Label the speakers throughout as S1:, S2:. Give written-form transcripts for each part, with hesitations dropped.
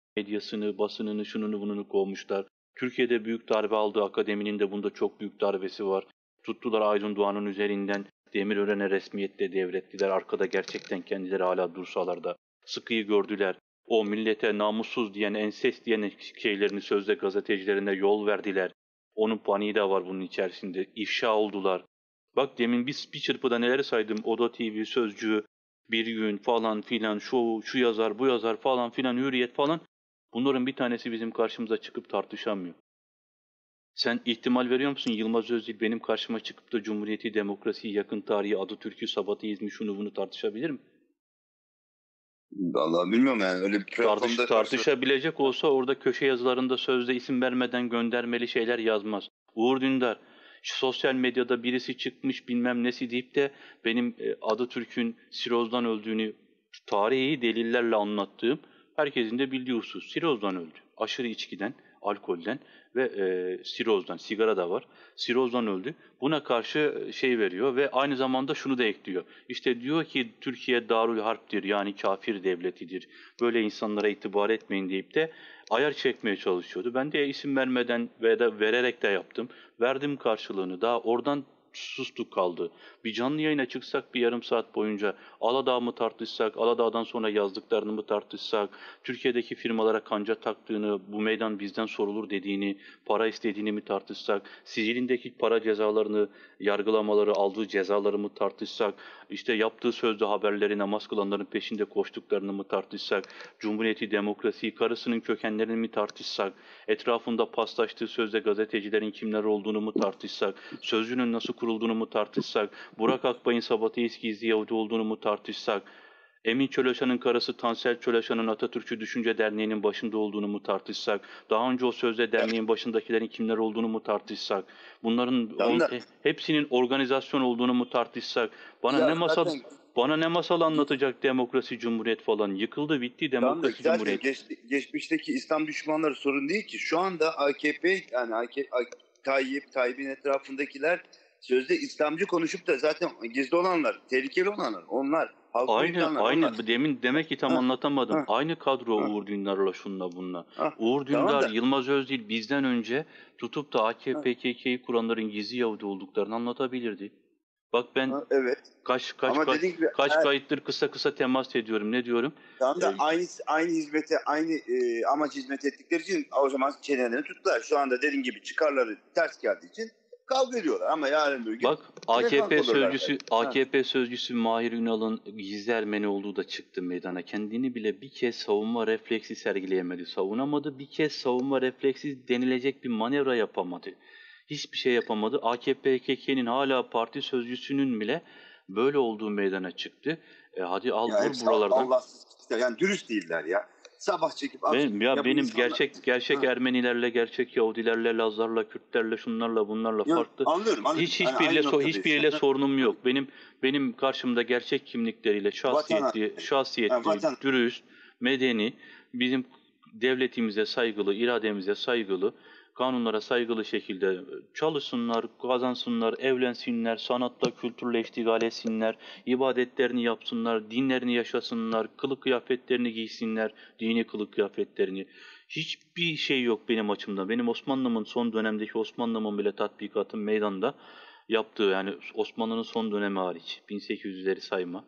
S1: medyasını, basınını, şununu bununu kovmuşlar. Türkiye'de büyük darbe aldı. Akademinin de bunda çok büyük darbesi var. Tuttular Aydın Doğan'ın üzerinden Demirören'e resmiyetle devrettiler. Arkada gerçekten kendileri hala dursalar da sıkıyı gördüler. O millete namussuz diyen, ensest diyen şeylerini sözde gazetecilerine yol verdiler. Onun paniği de var bunun içerisinde. İfşa oldular. Bak demin bir çırpıda neleri saydım. Oda TV, Sözcü, Bir Gün falan filan, şu yazar, bu yazar falan filan, Hürriyet falan. Bunların bir tanesi bizim karşımıza çıkıp tartışamıyor. Sen ihtimal veriyor musun Yılmaz Özdil benim karşıma çıkıp da Cumhuriyeti, demokrasiyi, yakın tarihi, Atatürk'ü, Sabahatizmi, şunu bunu tartışabilir mi?
S2: Vallahi bilmiyorum yani öyle bir platformda
S1: Tartışabilecek olsa orada köşe yazılarında sözde isim vermeden göndermeli şeyler yazmaz. Uğur Dündar, şu sosyal medyada birisi çıkmış bilmem nesi deyip de benim Atatürk'ün sirozdan öldüğünü tarihi delillerle anlattığım herkesin de bildiği husus. Sirozdan öldü. Aşırı içkiden, alkolden ve sirozdan, sigara da var. Sirozdan öldü. Buna karşı şey veriyor ve aynı zamanda şunu da ekliyor. İşte diyor ki Türkiye Darül Harp'tir yani kafir devletidir. Böyle insanlara itibar etmeyin deyip de ayar çekmeye çalışıyordu. Ben de isim vermeden ve de vererek de yaptım. Verdim karşılığını. Daha oradan sustuk kaldı. Bir canlı yayına çıksak bir yarım saat boyunca Aladağ mı tartışsak, Aladağ'dan sonra yazdıklarını mı tartışsak, Türkiye'deki firmalara kanca taktığını, bu meydan bizden sorulur dediğini, para istediğini mi tartışsak, Sicil'indeki para cezalarını, yargılamaları, aldığı cezaları mı tartışsak, işte yaptığı sözde haberleri namaz kılanların peşinde koştuklarını mı tartışsak, Cumhuriyeti, demokrasiyi, karısının kökenlerini mi tartışsak, etrafında paslaştığı sözde gazetecilerin kimler olduğunu mu tartışsak, Sözcü'nün nasıl kurulduğunu mu tartışsak, Burak Akbay'ın Sabahatist gizli Yahudi olduğunu mu tartışsak, Emin Çöleşan'ın karısı Tansel Çöleşan'ın Atatürkçü Düşünce Derneği'nin başında olduğunu mu tartışsak, daha önce o sözde derneğin başındakilerin kimler olduğunu mu tartışsak, bunların
S2: tamam da
S1: hepsinin organizasyon olduğunu mu tartışsak, bana ne
S2: ya
S1: masal
S2: zaten
S1: bana ne masal anlatacak demokrasi, cumhuriyet falan. Yıkıldı, bitti
S2: tamam da
S1: demokrasi,
S2: zaten
S1: cumhuriyet.
S2: geçmişteki İslam düşmanları sorun değil ki. Şu anda AKP yani Tayyip'in etrafındakiler sözde İslamcı konuşup da zaten gizli olanlar, tehlikeli olanlar, onlar, halkı uyutanlar onlar.
S1: Aynı demin demek ki tam
S2: Ha,
S1: anlatamadım.
S2: ha,
S1: Aynı kadro
S2: ha,
S1: Uğur Dündar'la şunla bununla.
S2: ha.
S1: Uğur
S2: Tamam
S1: Dündar,
S2: da
S1: Yılmaz Özdil bizden önce tutup da
S2: ha,
S1: AKP, PKK'yı kuranların gizli Yahudi olduklarını anlatabilirdi. Bak ben
S2: evet.
S1: kaç kaç
S2: Ama
S1: kaç
S2: dediğim gibi
S1: kaç kayıttır kısa kısa temas ediyorum. Ne diyorum?
S2: tamam
S1: Ee,
S2: da aynı hizmete, aynı amaç hizmet ettikleri için o zaman çenelerini tuttular. Şu anda dediğim gibi çıkarları ters geldiği için kavga ediyorlar. Ama yarın bir gün
S1: Bak
S2: yine kanka olurlar belki. Ha.
S1: AKP sözcüsü Mahir Ünal'ın gizli Ermeni olduğu da çıktı meydana. Kendini bile bir kez savunma refleksi sergileyemedi. Savunamadı. Bir kez savunma refleksi denilecek bir manevra yapamadı. Hiçbir şey yapamadı. AKP KK'nin hala parti sözcüsünün bile böyle olduğu meydana çıktı. Hadi al
S2: Ya
S1: vur
S2: hepsi
S1: buralardan.
S2: Allahsız kişiler. Yani dürüst değiller ya. Sabah çekip akşam. Ya bu
S1: Benim
S2: insanlar.
S1: gerçek
S2: Ha.
S1: Ermenilerle, gerçek Yahudilerle, Lazlarla, Kürtlerle, şunlarla, bunlarla
S2: Ya,
S1: farklı.
S2: anlıyorum anlıyorum. Hani aynı noktadayız.
S1: Hiçbiriyle
S2: Ha.
S1: sorunum
S2: Ha.
S1: yok. Benim karşımda gerçek kimlikleriyle
S2: Vatan,
S1: şahsiyetli,
S2: vatan.
S1: dürüst, medeni, bizim devletimize saygılı, irademize saygılı, kanunlara saygılı şekilde çalışsınlar, kazansınlar, evlensinler, sanatla, kültürle iştigal etsinler, ibadetlerini yapsınlar, dinlerini yaşasınlar, kılık kıyafetlerini giysinler, dini kılık kıyafetlerini. Hiçbir şey yok benim açımdan. Benim Osmanlı'mın son dönemdeki Osmanlı'mın bile tatbikatım meydanda yaptığı yani Osmanlı'nın son dönemi hariç 1800'leri sayma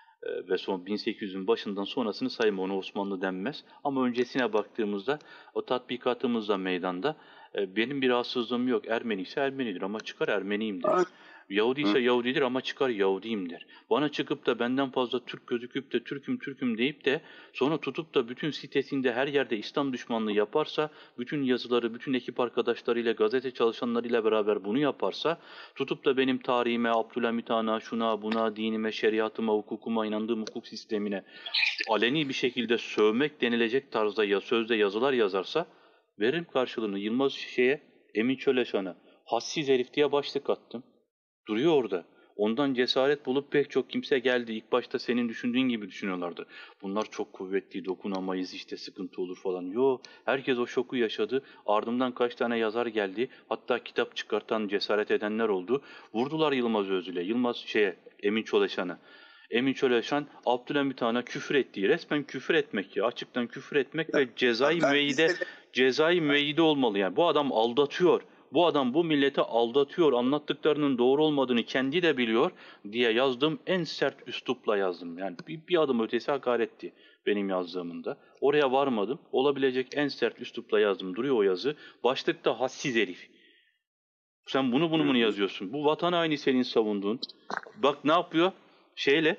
S1: ve son 1800'ün başından sonrasını sayma ona Osmanlı denmez. Ama öncesine baktığımızda o tatbikatımızda meydanda benim bir rahatsızlığım yok. Ermeni ise Ermenidir ama çıkar Ermeniyim der.
S2: Ha.
S1: Yahudi ise
S2: Hı.
S1: Yahudidir ama çıkar Yahudiyim der. Bana çıkıp da benden fazla Türk gözüküp de Türk'üm deyip de sonra tutup da bütün sitesinde her yerde İslam düşmanlığı yaparsa, bütün yazıları, bütün ekip arkadaşlarıyla, gazete çalışanlarıyla beraber bunu yaparsa, tutup da benim tarihime, Abdülhamit Han'a, şuna, buna, dinime, şeriatıma, hukukuma, inandığım hukuk sistemine aleni bir şekilde sövmek denilecek tarzda ya sözde yazılar yazarsa, veririm karşılığını. Yılmaz Emin Çöleşan'a, hassiz herif diye başlık attım. Duruyor orada. Ondan cesaret bulup pek çok kimse geldi. İlk başta senin düşündüğün gibi düşünüyorlardı. Bunlar çok kuvvetli, dokunamayız işte sıkıntı olur falan. Yo, herkes o şoku yaşadı. Ardından kaç tane yazar geldi. Hatta kitap çıkartan cesaret edenler oldu. Vurdular Yılmaz Özdil'e, Emin Çoleşan'a. Emin Çöleşan Abdülhamit Han'a küfür ettiği, resmen küfür etmek ya, açıktan küfür etmek ve
S2: Ben izledim.
S1: cezai müeyyide olmalı yani. Bu adam aldatıyor. Bu adam bu milleti aldatıyor. Anlattıklarının doğru olmadığını kendi de biliyor diye yazdığım en sert üslupla yazdım. Yani bir adım ötesi hakaretti benim yazdığımında. Oraya varmadım. Olabilecek en sert üslupla yazdım. Duruyor o yazı. Başlıkta hassiz herif. Sen bunu yazıyorsun. Bu vatan haini senin savunduğun. Bak ne yapıyor? Şeyle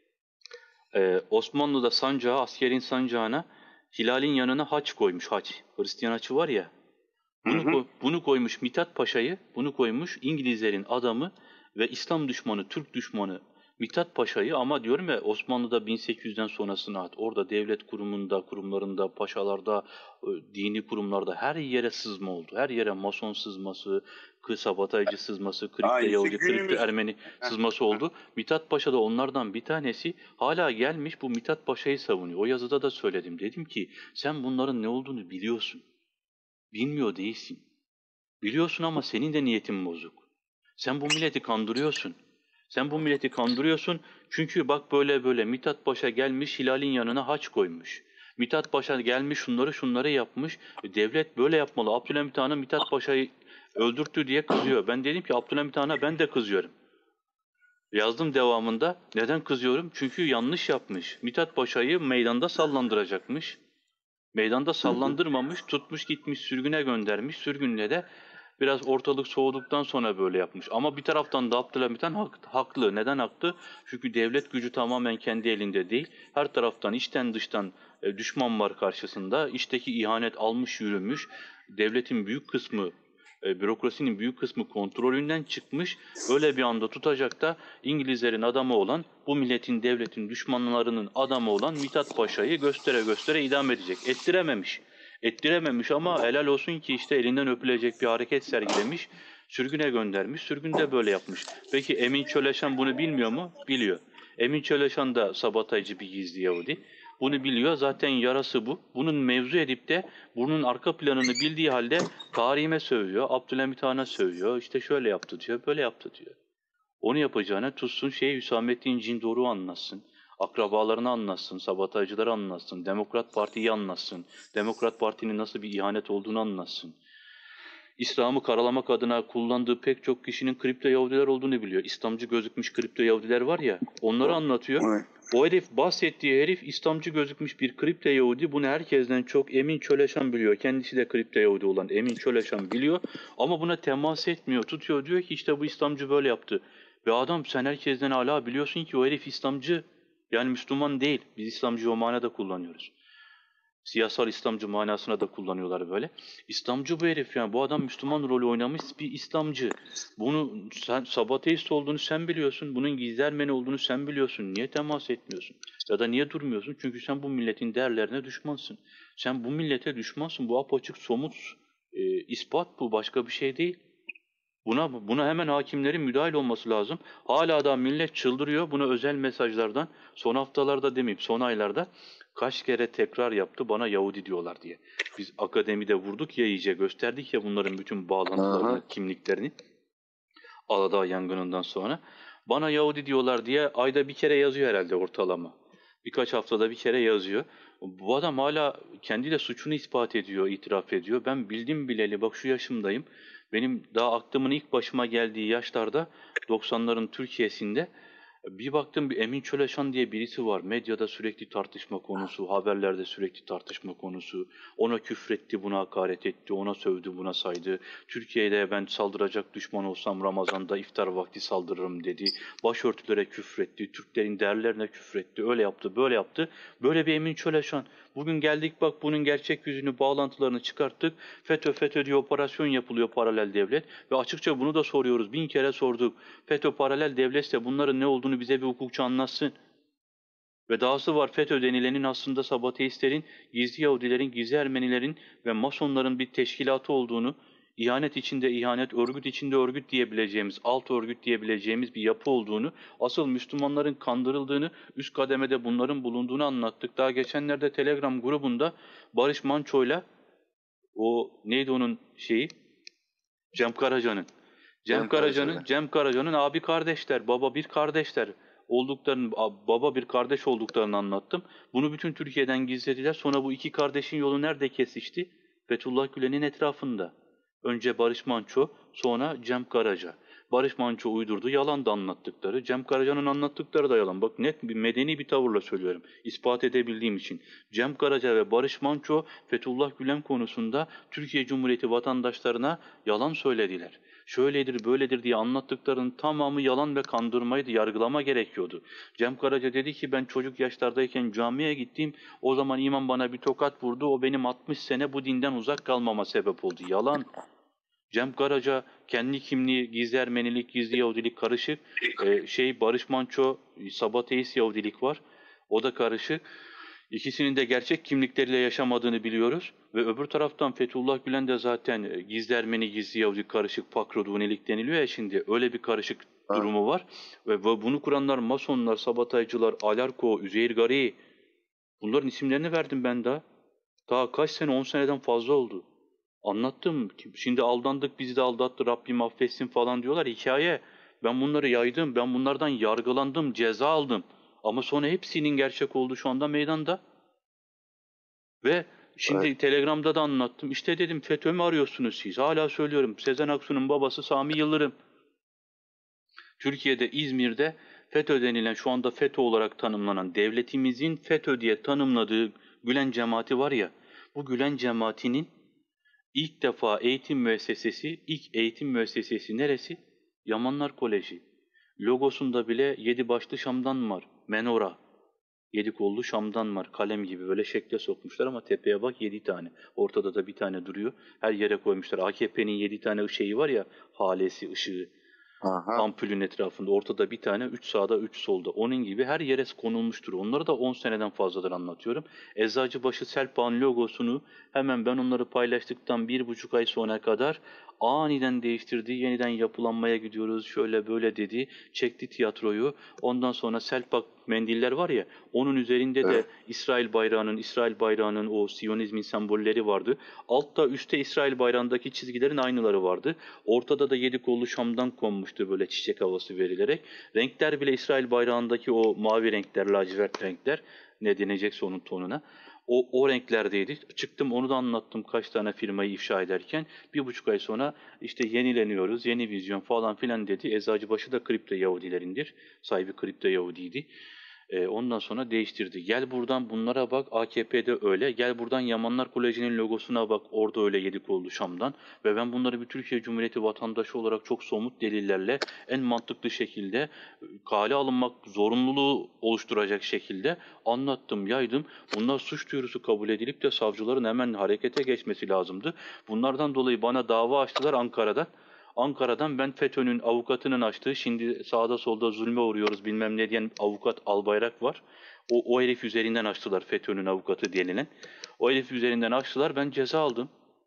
S1: Osmanlı'da sancağı, askerin sancağına hilalin yanına haç koymuş, haç. Hristiyan haçı var ya.
S2: Hı hı.
S1: Bunu koymuş Mithat Paşa'yı, bunu koymuş İngilizlerin adamı ve İslam düşmanı, Türk düşmanı Mithat Paşa'yı, ama diyorum ya Osmanlı'da 1800'den sonrasına at. Orada devlet kurumunda, kurumlarında, paşalarda, dini kurumlarda her yere sızma oldu. Her yere mason sızması, sabotajcı sızması, kripto
S2: Aynısı
S1: Yahudi, kripto
S2: günümüz.
S1: Ermeni sızması oldu. Mithat Paşa da onlardan bir tanesi, hala gelmiş bu Mithat Paşa'yı savunuyor. O yazıda da söyledim. Dedim ki sen bunların ne olduğunu biliyorsun. Bilmiyor değilsin. Biliyorsun ama senin de niyetin bozuk. Sen bu milleti kandırıyorsun. Sen bu milleti kandırıyorsun çünkü bak böyle böyle Mithat Paşa gelmiş Hilal'in yanına haç koymuş. Mithat Paşa gelmiş şunları yapmış. Devlet böyle yapmalı. Abdülhamit Han'a Mithat Paşa'yı öldürttü diye kızıyor. Ben dedim ki Abdülhamit Han'a ben de kızıyorum. Yazdım devamında. Neden kızıyorum? Çünkü yanlış yapmış. Mithat Paşa'yı meydanda sallandıracakmış. Meydanda
S2: Hı hı.
S1: sallandırmamış, tutmuş gitmiş sürgüne göndermiş. Sürgünle de biraz ortalık soğuduktan sonra böyle yapmış. Ama bir taraftan da Abdülhamit Han haklı. Neden haklı? Çünkü devlet gücü tamamen kendi elinde değil. Her taraftan, içten dıştan düşman var karşısında. İçteki ihanet almış yürümüş. Devletin büyük kısmı, bürokrasinin büyük kısmı kontrolünden çıkmış. Öyle bir anda tutacak da İngilizlerin adamı olan, bu milletin, devletin düşmanlarının adamı olan Mithat Paşa'yı göstere göstere idam edecek. Ettirememiş. Ettirememiş ama helal olsun ki işte elinden öpülecek bir hareket sergilemiş. Sürgüne göndermiş. Sürgünde böyle yapmış. Peki Emin Çöleşan bunu bilmiyor mu? Biliyor. Emin Çöleşan da sabotajcı bir gizli Yahudi. Bunu biliyor. Zaten yarası bu. Bunun mevzu edip de bunun arka planını bildiği halde tarihime sövüyor. Abdülhamit Han'a sövüyor. İşte şöyle yaptı diyor. Böyle yaptı diyor. Onu yapacağına tutsun Hüsamettin Cindor'u anlatsın. Akrabalarını anlatsın, sabotajcıları anlatsın, Demokrat Parti'yi anlatsın, Demokrat Parti'nin nasıl bir ihanet olduğunu anlatsın. İslam'ı karalamak adına kullandığı pek çok kişinin kripto Yahudiler olduğunu biliyor. İslamcı gözükmüş kripto Yahudiler var ya, onları anlatıyor.
S2: Evet.
S1: O herif, bahsettiği herif İslamcı gözükmüş bir kripto Yahudi. Bunu herkesten çok Emin Çöleşan biliyor. Kendisi de kripto Yahudi olan Emin Çöleşan biliyor. Ama buna temas etmiyor. Tutuyor diyor ki işte bu İslamcı böyle yaptı. Ve adam, sen herkesten hala biliyorsun ki o herif İslamcı. Yani Müslüman değil. Biz İslamcı o manada kullanıyoruz. Siyasal İslamcı manasına da kullanıyorlar böyle. İslamcı bu herif yani. Bu adam Müslüman rolü oynamış bir İslamcı. Bunu sen saboteist olduğunu sen biliyorsun. Bunun gizli Ermeni olduğunu sen biliyorsun. Niye temas etmiyorsun? Ya da niye durmuyorsun? Çünkü sen bu milletin değerlerine düşmansın. Sen bu millete düşmansın. Bu apaçık somut ispat, bu başka bir şey değil. Buna hemen hakimlerin müdahil olması lazım. Hala da millet çıldırıyor. Bunu özel mesajlardan son haftalarda demeyip son aylarda kaç kere tekrar yaptı, bana Yahudi diyorlar diye. Biz akademide vurduk ya, iyice gösterdik ya bunların bütün bağlantılarını,
S2: Aha.
S1: kimliklerini. Aladağ yangınından sonra. Bana Yahudi diyorlar diye ayda bir kere yazıyor herhalde ortalama. Birkaç haftada bir kere yazıyor. Bu adam hala kendi de suçunu ispat ediyor, itiraf ediyor. Ben bildim bileli bak şu yaşımdayım. Benim daha aklımın ilk başıma geldiği yaşlarda 90'ların Türkiye'sinde bir baktım, bir Emin Çöleşan diye birisi var. Medyada sürekli tartışma konusu, haberlerde sürekli tartışma konusu. Ona küfretti, buna hakaret etti, ona sövdü, buna saydı. Türkiye'de ben saldıracak düşman olsam Ramazan'da iftar vakti saldırırım dedi. Başörtülere küfretti, Türklerin değerlerine küfretti. Öyle yaptı, böyle yaptı. Böyle bir Emin Çöleşan. Bugün geldik bak bunun gerçek yüzünü, bağlantılarını çıkarttık. FETÖ diye operasyon yapılıyor, paralel devlet. Ve açıkça bunu da soruyoruz. 1000 kere sorduk. FETÖ paralel devletse bunların ne olduğunu bize bir hukukçu anlatsın. Ve dahası var, FETÖ denilenin aslında saboteistlerin, gizli Yahudilerin, gizli Ermenilerin ve Masonların bir teşkilatı olduğunu, ihanet içinde ihanet, örgüt içinde örgüt diyebileceğimiz, alt örgüt diyebileceğimiz bir yapı olduğunu, asıl Müslümanların kandırıldığını, üst kademede bunların bulunduğunu anlattık. Daha geçenlerde Telegram grubunda Barış Manço'yla o neydi onun şeyi? Cem Karaca'nın.
S2: Cem Karaca'yla.
S1: Cem Karaca'nın abi kardeşler, baba bir kardeşler. olduklarını, baba bir kardeş olduklarını anlattım. Bunu bütün Türkiye'den gizlediler. Sonra bu iki kardeşin yolu nerede kesişti? Fethullah Gülen'in etrafında. Önce Barış Manço, sonra Cem Karaca. Barış Manço uydurdu, yalan da anlattıkları. Cem Karaca'nın anlattıkları da yalan. Bak net bir medeni bir tavırla söylüyorum. İspat edebildiğim için. Cem Karaca ve Barış Manço Fethullah Gülen konusunda Türkiye Cumhuriyeti vatandaşlarına yalan söylediler. Şöyledir, böyledir diye anlattıklarının tamamı yalan ve kandırmaydı. Yargılama gerekiyordu. Cem Karaca dedi ki ben çocuk yaşlardayken camiye gittim. O zaman imam bana bir tokat vurdu. O benim 60 sene bu dinden uzak kalmama sebep oldu. Yalan. Cem Karaca kendi kimliği gizli Ermenilik, gizli Yahudilik karışık. Barış Manço sabateist Yahudilik var. O da karışık. İkisinin de gerçek kimlikleriyle yaşamadığını biliyoruz. Ve öbür taraftan Fethullah Gülen de zaten gizli Ermeni, gizli Yahudi karışık Pakrodunilik deniliyor ya şimdi. Öyle bir karışık durumu var. Ve bunu kuranlar Masonlar, sabataycılar, Alarko, Üzeyir Gari. Bunların isimlerini verdim ben daha. Daha kaç sene, 10 seneden fazla oldu. Anlattım. Şimdi aldandık, bizi de aldattı, Rabbim affetsin falan diyorlar. Hikaye. Ben bunları yaydım, ben bunlardan yargılandım, ceza aldım. Ama sonra hepsinin gerçek olduğu şu anda meydanda. Ve şimdi
S2: Evet.
S1: Telegram'da da anlattım. İşte dedim FETÖ mü arıyorsunuz siz? Hala söylüyorum. Sezen Aksu'nun babası Sami Yıldırım. Türkiye'de, İzmir'de FETÖ denilen, şu anda FETÖ olarak tanımlanan, devletimizin FETÖ diye tanımladığı Gülen cemaati var ya, bu Gülen cemaatinin İlk defa ilk eğitim müessesesi neresi? Yamanlar Koleji. Logosunda bile 7 başlı şamdan var. Menora. 7 kollu şamdan var. Kalem gibi böyle şekle sokmuşlar ama tepeye bak 7 tane. Ortada da bir tane duruyor. Her yere koymuşlar. AKP'nin 7 tane şeyi var ya, halesi, ışığı.
S2: Aha.
S1: Ampulün etrafında. Ortada bir tane, 3 sağda, 3 solda. Onun gibi her yere konulmuştur. Onları da 10 seneden fazladır anlatıyorum. Eczacıbaşı Selpağ'ın logosunu hemen ben onları paylaştıktan 1,5 ay sonra kadar aniden değiştirdi. Yeniden yapılanmaya gidiyoruz. Şöyle böyle dedi. Çekti tiyatroyu. Ondan sonra Selpak mendiller var ya, onun üzerinde de
S2: Evet.
S1: İsrail bayrağının o Siyonizmin sembolleri vardı. Altta üstte İsrail bayrağındaki çizgilerin aynıları vardı. Ortada da 7 kollu şamdan konmuştu böyle çiçek havası verilerek. Renkler bile İsrail bayrağındaki o mavi renkler, lacivert renkler, ne denecekse onun tonuna. O renklerdeydi. Çıktım onu da anlattım kaç tane firmayı ifşa ederken. 1,5 ay sonra işte yenileniyoruz, yeni vizyon falan filan dedi. Eczacıbaşı da kripto Yahudilerindir. Sahibi kripto Yahudiydi. Ondan sonra değiştirdi. Gel buradan bunlara bak, AKP'de öyle. Gel buradan Yamanlar Koleji'nin logosuna bak, orada öyle 7 kollu Şam'dan. Ve ben bunları bir Türkiye Cumhuriyeti vatandaşı olarak çok somut delillerle en mantıklı şekilde kale alınmak zorunluluğu oluşturacak şekilde anlattım, yaydım. Bunlar suç duyurusu kabul edilip de savcıların hemen harekete geçmesi lazımdı. Bunlardan dolayı bana dava açtılar Ankara'da. Ankara'dan ben FETÖ'nün avukatının açtığı, şimdi sağda solda zulme uğruyoruz bilmem ne diyen avukat Albayrak var. O herif üzerinden açtılar, FETÖ'nün avukatı denilen. O herif üzerinden açtılar, ben ceza aldım.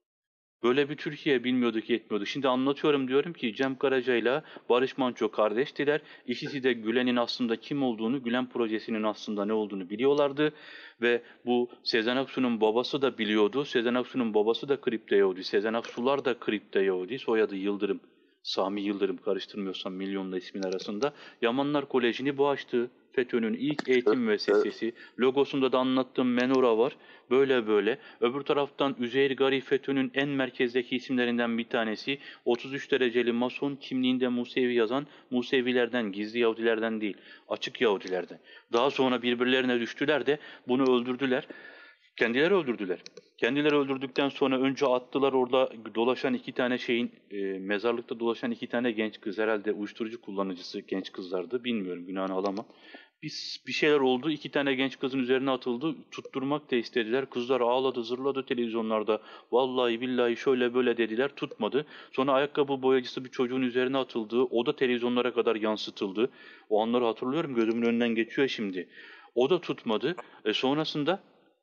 S1: Böyle bir Türkiye bilmiyorduk, yetmiyordu. Şimdi anlatıyorum, diyorum ki Cem Karaca ile Barış Manço kardeştiler. İkisi de Gülen'in aslında kim olduğunu, Gülen projesinin aslında ne olduğunu biliyorlardı. Ve bu Sezen Aksu'nun babası da biliyordu. Sezen Aksu'nun babası da kripto Yahudi. Sezen Aksular da kripto Yahudi. Soyadı Yıldırım. Sami Yıldırım, karıştırmıyorsam milyonla ismin arasında. Yamanlar Koleji'ni bu açtı. FETÖ'nün ilk eğitim müessesesi. Logosunda da anlattığım Menora var. Böyle böyle. Öbür taraftan Üzeyir Gari FETÖ'nün en merkezdeki isimlerinden bir tanesi. 33 dereceli Mason, kimliğinde Musevi yazan, Musevilerden, gizli Yahudilerden değil, açık Yahudilerden. Daha sonra birbirlerine düştüler de bunu öldürdüler. Kendileri öldürdüler. Kendileri öldürdükten sonra önce attılar, orada dolaşan iki tane mezarlıkta dolaşan iki tane genç kız, herhalde uyuşturucu kullanıcısı genç kızlardı. Bilmiyorum, günahını alamam. Bir şeyler oldu, iki tane genç kızın üzerine atıldı, tutturmak da istediler. Kızlar ağladı, zırladı televizyonlarda. Vallahi billahi şöyle böyle dediler, tutmadı. Sonra ayakkabı boyacısı bir çocuğun üzerine atıldı. O da televizyonlara kadar yansıtıldı. O anları hatırlıyorum, gözümün önünden geçiyor şimdi. O da tutmadı. Sonrasında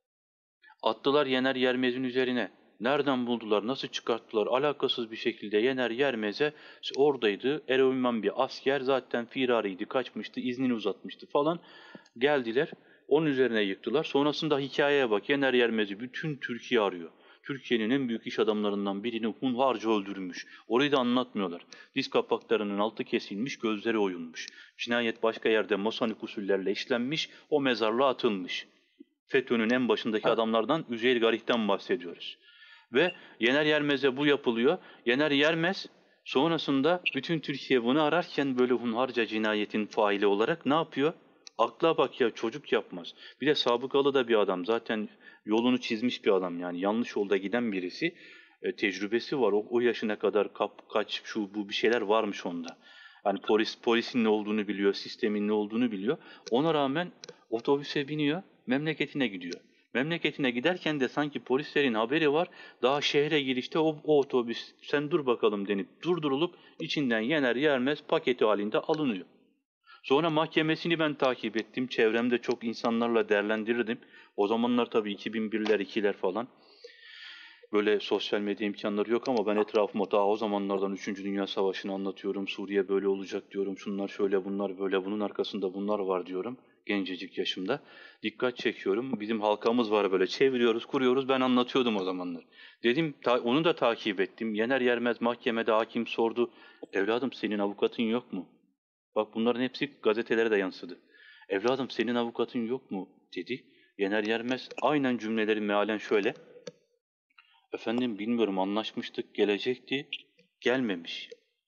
S1: attılar Yener Yermez'in üzerine. Nereden buldular, nasıl çıkarttılar? Alakasız bir şekilde Yener Yermez'e, oradaydı. Eroinman bir asker, zaten firariydi, kaçmıştı, iznini uzatmıştı falan. Geldiler, onun üzerine yıktılar. Sonrasında hikayeye bak, Yener Yermez'i bütün Türkiye arıyor. Türkiye'nin en büyük iş adamlarından birini hunharca öldürmüş. Orayı da anlatmıyorlar. Diz kapaklarının altı kesilmiş, gözleri oyulmuş. Cinayet başka yerde masonik usullerle işlenmiş, o mezarlığa atılmış. FETÖ'nün en başındaki adamlardan Üzeyir Garih'ten bahsediyoruz. Ve Yener Yermez'e bu yapılıyor. Yener Yermez sonrasında bütün Türkiye bunu ararken böyle hunharca cinayetin faili olarak ne yapıyor? Akla bak ya, çocuk yapmaz. Bir de sabıkalı da bir adam. Zaten yolunu çizmiş bir adam, yani yanlış yolda giden birisi. Tecrübesi var. O yaşına kadar kaç şu bu bir şeyler varmış onda. Yani polisin ne olduğunu biliyor, sistemin ne olduğunu biliyor. Ona rağmen otobüse biniyor, memleketine gidiyor. Memleketine giderken de sanki polislerin haberi var. Daha şehre girişte o otobüs sen dur bakalım denip durdurulup içinden Yener Yermez paketi halinde alınıyor. Sonra mahkemesini ben takip ettim. Çevremde çok insanlarla değerlendirdim. O zamanlar tabii 2001'ler 2'ler falan. Böyle sosyal medya imkanları yok ama ben etrafıma daha o zamanlardan 3. Dünya Savaşı'nı anlatıyorum. Suriye böyle olacak diyorum. Şunlar şöyle, bunlar böyle, bunun arkasında bunlar var diyorum. Gencecik yaşımda. Dikkat çekiyorum. Bizim halkamız var, böyle çeviriyoruz, kuruyoruz. Ben anlatıyordum o zamanlar. Dedim, onu da takip ettim. Yener Yermez mahkemede hakim sordu. Evladım senin avukatın yok mu? Bak bunların hepsi gazetelere de yansıdı. Evladım senin avukatın yok mu dedi. Yener Yermez aynen cümleleri mealen şöyle. Efendim bilmiyorum, anlaşmıştık gelecekti. Gelmemiş.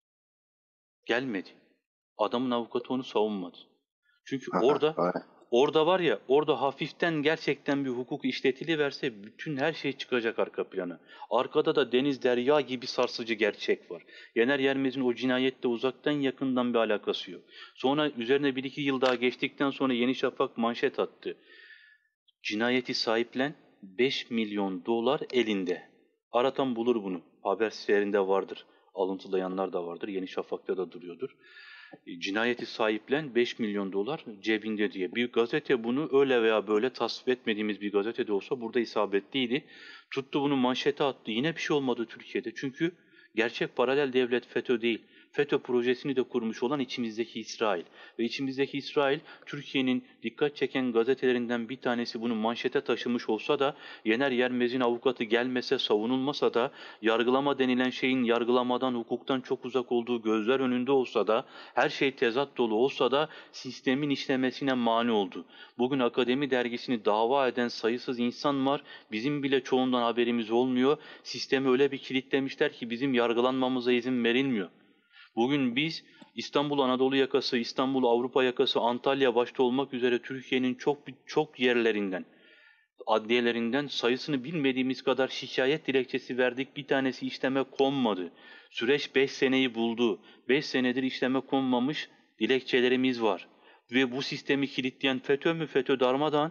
S1: Gelmedi. Adamın avukatı onu savunmadı. Çünkü orada var ya, orada hafiften gerçekten bir hukuk işletiliverse bütün her şey çıkacak arka plana. Arkada da deniz derya gibi sarsıcı gerçek var. Yener Yermez'in o cinayetle uzaktan yakından bir alakası yok. Sonra üzerine bir iki yıl daha geçtikten sonra Yeni Şafak manşet attı. Cinayeti sahiplen, 5 milyon dolar elinde. Aratan bulur bunu. Haber sitelerinde vardır. Alıntılayanlar da vardır. Yeni Şafak'ta da duruyordur. Cinayeti sahiplen, 5 milyon dolar cebinde diye. Bir gazete bunu öyle veya böyle tasvip etmediğimiz bir gazete de olsa burada isabetliydi. Tuttu bunu manşete attı. Yine bir şey olmadı Türkiye'de. Çünkü gerçek paralel devlet FETÖ değil. FETÖ projesini de kurmuş olan içimizdeki İsrail. Ve içimizdeki İsrail, Türkiye'nin dikkat çeken gazetelerinden bir tanesi bunu manşete taşımış olsa da, Yener Yermez'in avukatı gelmese, savunulmasa da, yargılama denilen şeyin yargılamadan, hukuktan çok uzak olduğu gözler önünde olsa da, her şey tezat dolu olsa da sistemin işlemesine mani oldu. Bugün Akademi Dergisi'ni dava eden sayısız insan var. Bizim bile çoğundan haberimiz olmuyor. Sistemi öyle bir kilitlemişler ki bizim yargılanmamıza izin verilmiyor. Bugün biz İstanbul Anadolu yakası, İstanbul Avrupa yakası, Antalya başta olmak üzere Türkiye'nin çok yerlerinden, adliyelerinden sayısını bilmediğimiz kadar şikayet dilekçesi verdik. Bir tanesi işleme konmadı. Süreç 5 seneyi buldu. 5 senedir işleme konmamış dilekçelerimiz var. Ve bu sistemi kilitleyen FETÖ mü? FETÖ darmadağın.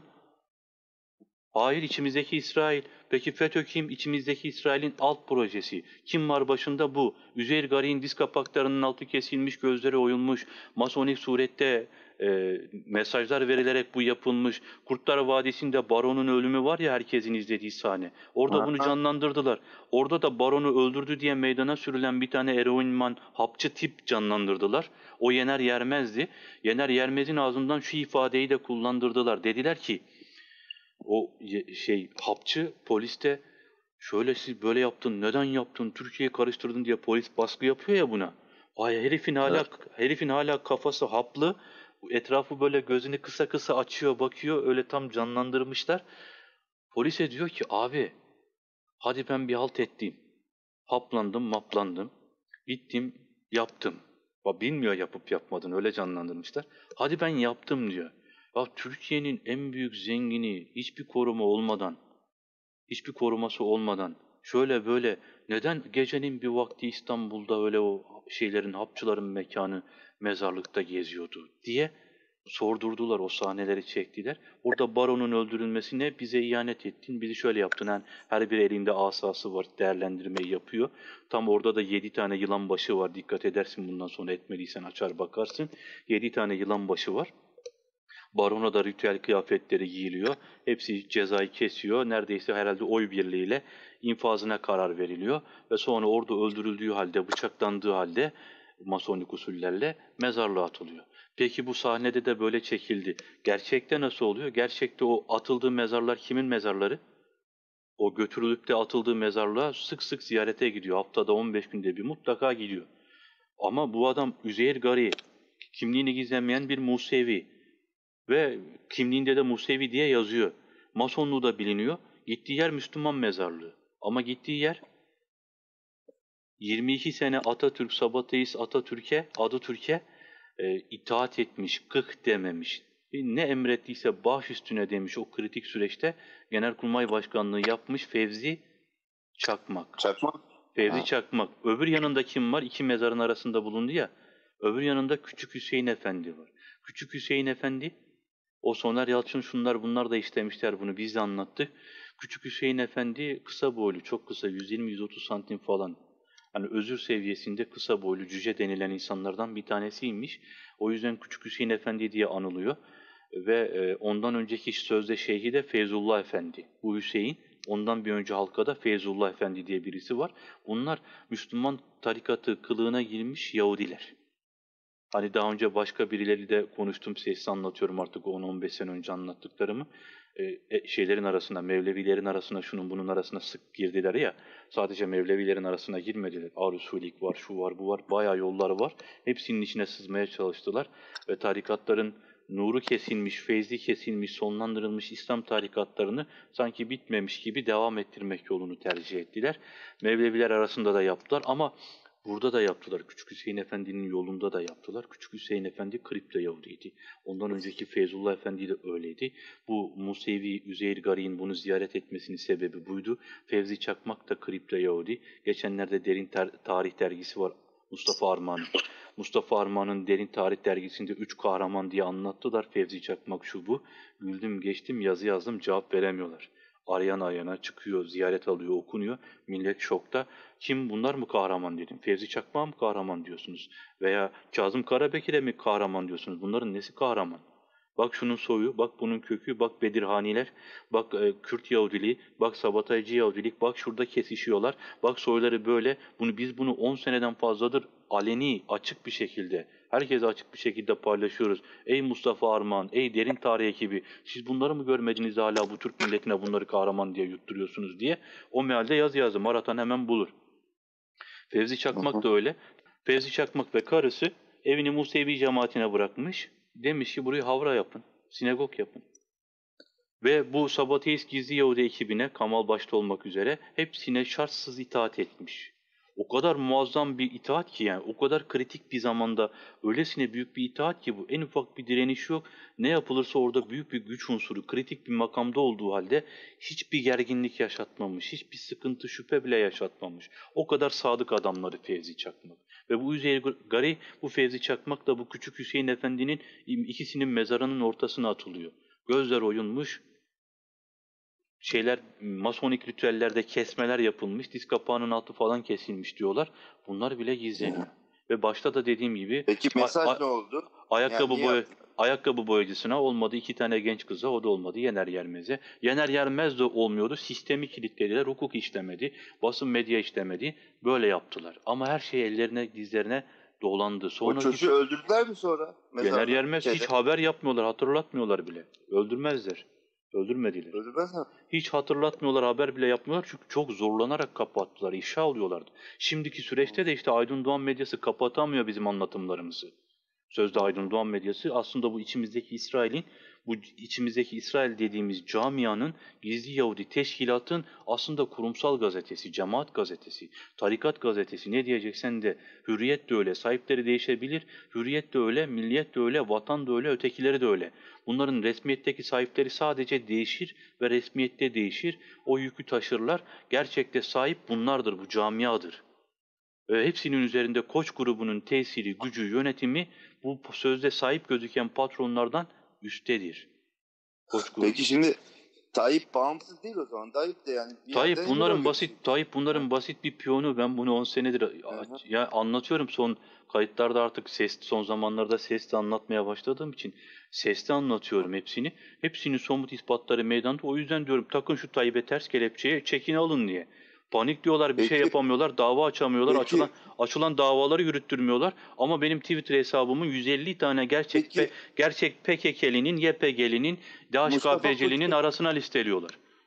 S1: Hayır, içimizdeki İsrail. Peki FETÖ kim? İçimizdeki İsrail'in alt projesi. Kim var başında? Bu. Üzeyir Garih'in diz kapaklarının altı kesilmiş, gözleri oyulmuş, masonik surette mesajlar verilerek bu yapılmış. Kurtlar Vadisi'nde Baron'un ölümü var ya, herkesin izlediği sahne. Orada bunu canlandırdılar. Orada da Baron'u öldürdü diye meydana sürülen bir tane eroinman, hapçı tip canlandırdılar. O Yener Yermez'di. Yener Yermez'in ağzından şu ifadeyi de kullandırdılar. Dediler ki, o hapçı poliste şöyle siz böyle yaptın, neden yaptın, Türkiye'yi karıştırdın diye polis baskı yapıyor ya buna. Ay herifin hala kafası haplı. Etrafı böyle gözünü kısa kısa açıyor, bakıyor, öyle tam canlandırmışlar. Polise diyor ki abi hadi ben bir halt ettim. Haplandım, maplandım. Gittim, yaptım. Bilmiyor yapıp yapmadığını, öyle canlandırmışlar. Hadi ben yaptım diyor. Ya Türkiye'nin en büyük zengini hiçbir koruma olmadan, hiçbir koruması olmadan şöyle böyle neden gecenin bir vakti İstanbul'da öyle o şeylerin, hapçıların mekanı mezarlıkta geziyordu diye sordurdular, o sahneleri çektiler. Orada Baron'un öldürülmesine bize ihanet ettin, bizi şöyle yaptın. Yani her bir elinde asası var, değerlendirmeyi yapıyor. Tam orada da 7 tane yılan başı var. Dikkat edersin, bundan sonra etmediysen açar bakarsın. 7 tane yılan başı var. Barona da ritüel kıyafetleri giyiliyor. Hepsi cezayı kesiyor. Neredeyse herhalde oy birliğiyle infazına karar veriliyor. Ve sonra orada öldürüldüğü halde, bıçaklandığı halde masonik usullerle mezarlığa atılıyor. Peki bu sahnede de böyle çekildi. Gerçekte nasıl oluyor? Gerçekte o atıldığı mezarlar kimin mezarları? O götürülüp de atıldığı mezarlığa sık sık ziyarete gidiyor. Haftada 15 günde bir mutlaka gidiyor. Ama bu adam Üzeyir Gari, kimliğini gizlemeyen bir Musevi ve kimliğinde de Musevi diye yazıyor. Masonluğu da biliniyor. Gittiği yer Müslüman mezarlığı. Ama gittiği yer 22 sene Atatürk, Sabateist Atatürk'e itaat etmiş, kık dememiş. Ne emrettiyse baş üstüne demiş o kritik süreçte Genelkurmay Başkanlığı yapmış Fevzi Çakmak.
S2: Çakma.
S1: Fevzi
S2: Ha.
S1: Çakmak. Öbür yanında kim var? İki mezarın arasında bulundu ya. Öbür yanında Küçük Hüseyin Efendi var. Küçük Hüseyin Efendi, o Soner Yalçın şunlar bunlar da işlemişler bunu biz de anlattık. Küçük Hüseyin Efendi kısa boylu, çok kısa 120-130 santim falan. Hani özür seviyesinde kısa boylu cüce denilen insanlardan bir tanesiymiş. O yüzden Küçük Hüseyin Efendi diye anılıyor. Ve ondan önceki sözde şeyhi de Feyzullah Efendi. Bu Hüseyin, ondan bir önce halkada Feyzullah Efendi diye birisi var. Bunlar Müslüman tarikatı kılığına girmiş Yahudiler. Hani daha önce başka birileri de konuştum, sesli anlatıyorum artık 10-15 sene önce anlattıklarımı. Şeylerin arasına, Mevlevilerin arasına, şunun bunun arasına sık girdiler ya. Sadece Mevlevilerin arasına girmediler. Arus-Sulik var, şu var, bu var. Bayağı yolları var. Hepsinin içine sızmaya çalıştılar. Ve tarikatların nuru kesilmiş, feyzi kesilmiş, sonlandırılmış İslam tarikatlarını sanki bitmemiş gibi devam ettirmek yolunu tercih ettiler. Mevleviler arasında da yaptılar ama burada da yaptılar. Küçük Hüseyin Efendi'nin yolunda da yaptılar. Küçük Hüseyin Efendi kripto Yahudiydi. Ondan önceki Feyzullah Efendi de öyleydi. Bu Musevi Üzeyir Gari'nin bunu ziyaret etmesinin sebebi buydu. Fevzi Çakmak da kripto Yahudi. Geçenlerde Derin Tarih dergisi var. Mustafa Armağan'ın. Mustafa Armağan'ın Derin Tarih dergisinde 3 kahraman diye anlattılar. Fevzi Çakmak şu bu. Güldüm geçtim yazı yazdım cevap veremiyorlar. Arayan ayana çıkıyor, ziyaret alıyor, okunuyor. Millet şokta. Kim bunlar mı kahraman dedim. Fevzi Çakmak'a mı kahraman diyorsunuz? Veya Kazım Karabekir'e mi kahraman diyorsunuz? Bunların nesi kahraman? Bak şunun soyu, bak bunun kökü, bak Bedirhaniler, bak Kürt Yahudiliği, bak Sabataycı Yahudilik, bak şurada kesişiyorlar, bak soyları böyle. Biz bunu 10 seneden fazladır aleni, açık bir şekilde, herkese açık bir şekilde paylaşıyoruz. Ey Mustafa Armağan, ey Derin Tarih ekibi, siz bunları mı görmediniz de hala bu Türk milletine bunları kahraman diye yutturuyorsunuz diye. O mealde yazı yazdım, aratan hemen bulur. Fevzi Çakmak da öyle. Fevzi Çakmak ve karısı evini Musevi cemaatine bırakmış. Demiş ki burayı havra yapın, sinagog yapın. Ve bu Sabateist Gizli Yahudi ekibine, Kamal başta olmak üzere hepsine şartsız itaat etmiş. O kadar muazzam bir itaat ki yani, o kadar kritik bir zamanda öylesine büyük bir itaat ki bu. En ufak bir direniş yok. Ne yapılırsa orada büyük bir güç unsuru, kritik bir makamda olduğu halde hiçbir gerginlik yaşatmamış, hiçbir sıkıntı, şüphe bile yaşatmamış. O kadar sadık adamları Fevzi Çakmak. Ve bu Üzeyir Gari, bu Fevzi Çakmak da bu Küçük Hüseyin Efendi'nin ikisinin mezarının ortasına atılıyor. Gözler oyulmuş, masonik ritüellerde kesmeler yapılmış, diz kapağının altı falan kesilmiş diyorlar. Bunlar bile gizleniyor. Ve başta da dediğim gibi
S2: Peki mesaj ne oldu?
S1: ayakkabı
S2: niye yaptın?
S1: ayakkabı boyacısına olmadı, 2 tane genç kıza, o da olmadı, Yener Yermez'e. Yener Yermez de olmuyordu, sistemi kilitlediler, hukuk işlemedi, basın medya işlemedi, böyle yaptılar. Ama her şey ellerine, dizlerine dolandı.
S2: O
S1: Sonra
S2: çocuğu öldürdüler mi sonra?
S1: Yener
S2: Mezarda.
S1: Yermez hiç haber yapmıyorlar, hatırlatmıyorlar bile. Öldürmezler. Öldürmediler.
S2: Öldürmez mi?
S1: Hiç hatırlatmıyorlar, haber bile yapmıyorlar çünkü çok zorlanarak kapattılar, ifşa alıyorlardı. Şimdiki süreçte de işte Aydın Doğan medyası kapatamıyor bizim anlatımlarımızı. Sözde Aydın Doğan medyası aslında bu içimizdeki İsrail dediğimiz camianın, Gizli Yahudi Teşkilat'ın aslında kurumsal gazetesi, cemaat gazetesi, tarikat gazetesi, ne diyeceksen de. Hürriyet de öyle, sahipleri değişebilir, Hürriyet de öyle, Milliyet de öyle, Vatan da öyle, ötekileri de öyle. Bunların resmiyetteki sahipleri sadece değişir ve resmiyette değişir, o yükü taşırlar. Gerçekte sahip bunlardır, bu camiadır. Hepsinin üzerinde Koç grubunun tesiri, gücü, yönetimi bu sözde sahip gözüken patronlardan üsttedir. Koç grubu.
S2: Peki şimdi Tayyip bağımsız değil o zaman. Tayyip de yani bir
S1: Tayyip
S2: yerden
S1: bunların basit bir piyonu. Ben bunu 10 senedir ya anlatıyorum, son kayıtlarda artık son zamanlarda sesli anlatmaya başladığım için sesli anlatıyorum hepsini. Hepsinin somut ispatları meydanda. O yüzden diyorum takın şu Tayyip'e ters kelepçeye, çekin alın diye. Panik diyorlar, bir şey
S2: Peki-
S1: yapamıyorlar, dava açamıyorlar,
S2: Peki-
S1: açılan davaları yürüttürmüyorlar. Ama benim Twitter hesabımın 150 tane
S2: Peki-
S1: gerçek PKK'linin, YPG'linin,
S2: Mustafa
S1: DHKPC'linin
S2: Koç'un-
S1: arasına listeliyorlar.